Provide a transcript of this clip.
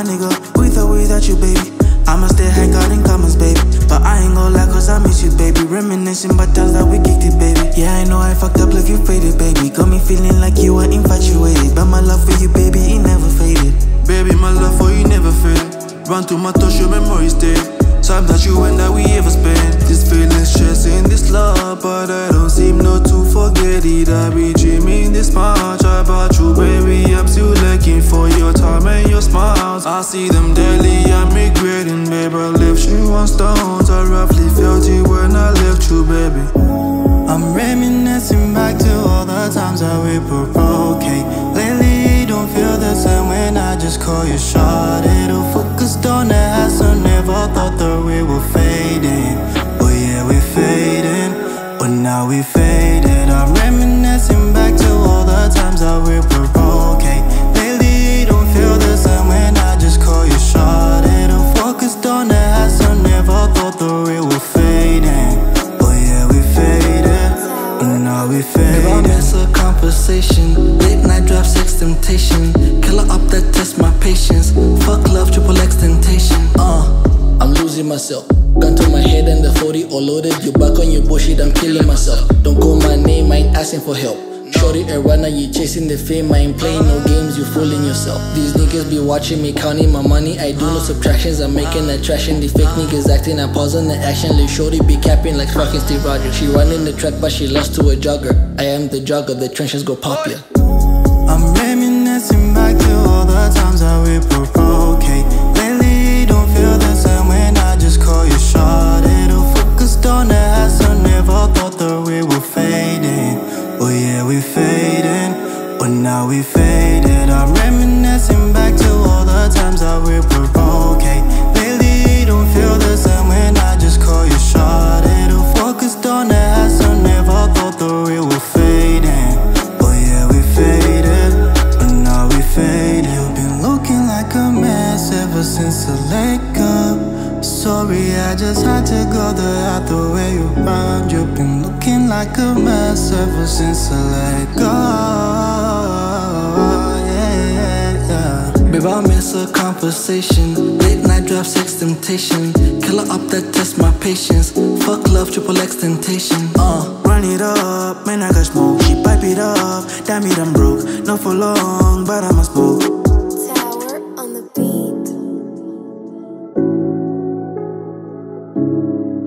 nigga, with or without you, baby. I'ma stay hang out in comments, baby. But I ain't gon' lie, cause I miss you, baby. Reminiscing about times that we kicked it, baby. Yeah, I know I fucked up, left you faded, baby. Got me feeling like you were infatuated, but my love for you, baby, it never faded. Baby, my love for you never faded. Run through my thoughts, your memories stay. Time that you and I we ever spent. This feeling stressing this love, but I don't seem not to forget it. I be dreaming this much about you, baby. I'm still looking for your time and your smiles. I see them daily, I'm regretting, baby. I left you on stones. I roughly felt it when I left you, baby. I'm reminiscing back to all the times that we were okay. Lately, don't feel the same when I just call you shot. It'll focused on the ass, I never thought that we were fading. Oh yeah, we fading, but now we faded. I'm reminiscing back to all the times that we were okay. Lately, don't feel the same when I just call you shot. It'll focused on the ass, I never thought that we were fading. Oh yeah, we faded, but now we faded. If I miss a conversation, late night drive, sex temptation, killer up that test my patience. Fuck love, triple X temptation. I'm losing myself. Gun to my head and the 40 all loaded. You back on your bullshit, I'm killing myself. Don't call my name, I ain't asking for help. Shorty a runner, you chasing the fame. I ain't playing no games, you fooling yourself. These niggas be watching me counting my money. I do no subtractions, I'm making attraction. The fake niggas acting, I pause on the action. Lil' shorty be capping like fucking Steve Rogers. She running the track but she lost to a jogger. I am the jogger, the trenches go pop ya. I'm reminiscing back to all the times that we were okay. Lately, don't feel the same when I just call you shot. It'll focused on the ass, I never thought that we were fading. Oh yeah, we fading, but now we faded. I'm reminiscing back to all the times that we were okay. Lately, don't feel the same when I just call you shot. It'll focused on the ass, I never thought that we were fading. Oh yeah, we faded, but now we faded. You've been looking like a mess ever since I let go. Sorry, I just had to go the way you round. You've been looking like a mess ever since I let go. Yeah, yeah. Babe, I miss a conversation, late night drive, sex temptation, killer up that test my patience. Fuck love, triple X temptation. Run it up, man, I got smoke. She pipe it up, damn it, I'm broke. Not for long, but I'ma smoke. Tower on the beat.